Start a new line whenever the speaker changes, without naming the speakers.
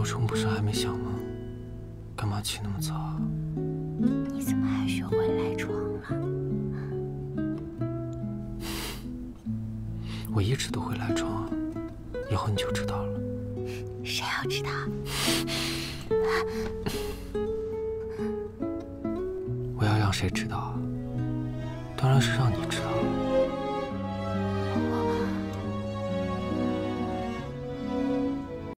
钟不是还没响吗？干嘛起那么早啊？
你怎么还学会赖床了？
我一直都会赖床啊，以后你就知道了。
谁要知道？
我要让谁知道啊？当然是让你知道。